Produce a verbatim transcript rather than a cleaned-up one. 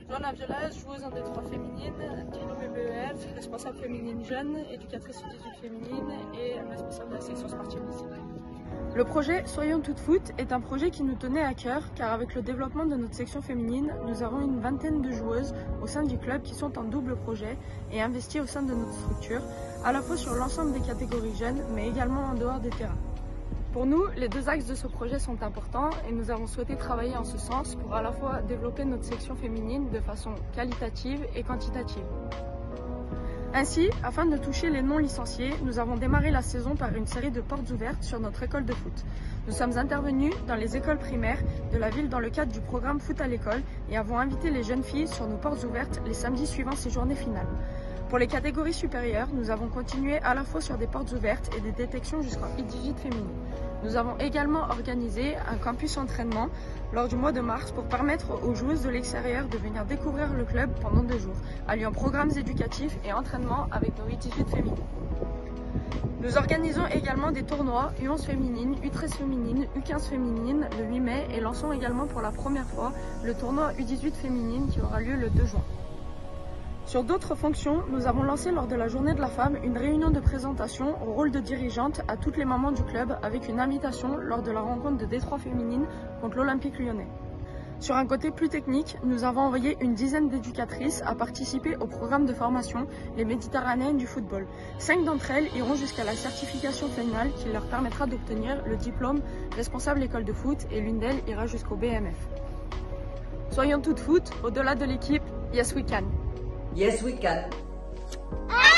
Joanna Violas, joueuse en D trois féminine, diplômée B E F, responsable féminine jeune, éducatrice U dix-huit féminine et responsable de la section sportive lycée. Le projet Soyons Toutes Foot est un projet qui nous tenait à cœur car avec le développement de notre section féminine, nous avons une vingtaine de joueuses au sein du club qui sont en double projet et investies au sein de notre structure, à la fois sur l'ensemble des catégories jeunes mais également en dehors des terrains. Pour nous, les deux axes de ce projet sont importants et nous avons souhaité travailler en ce sens pour à la fois développer notre section féminine de façon qualitative et quantitative. Ainsi, afin de toucher les non-licenciés, nous avons démarré la saison par une série de portes ouvertes sur notre école de foot. Nous sommes intervenus dans les écoles primaires de la ville dans le cadre du programme Foot à l'école et avons invité les jeunes filles sur nos portes ouvertes les samedis suivant ces journées finales. Pour les catégories supérieures, nous avons continué à la fois sur des portes ouvertes et des détections jusqu'en U dix-huit féminine. Nous avons également organisé un campus entraînement lors du mois de mars pour permettre aux joueuses de l'extérieur de venir découvrir le club pendant deux jours, alliant programmes éducatifs et entraînements avec nos U dix-huit féminines. Nous organisons également des tournois U onze féminine, U treize féminine, U quinze féminine le huit mai et lançons également pour la première fois le tournoi U dix-huit féminine qui aura lieu le deux juin. Sur d'autres fonctions, nous avons lancé lors de la Journée de la Femme une réunion de présentation au rôle de dirigeante à toutes les mamans du club avec une invitation lors de la rencontre de D trois féminine contre l'Olympique lyonnais. Sur un côté plus technique, nous avons envoyé une dizaine d'éducatrices à participer au programme de formation Les Méditerranéennes du football. Cinq d'entre elles iront jusqu'à la certification finale qui leur permettra d'obtenir le diplôme responsable école de foot et l'une d'elles ira jusqu'au B M F. Soyons toutes foot, au-delà de l'équipe, yes we can. Yes, we can.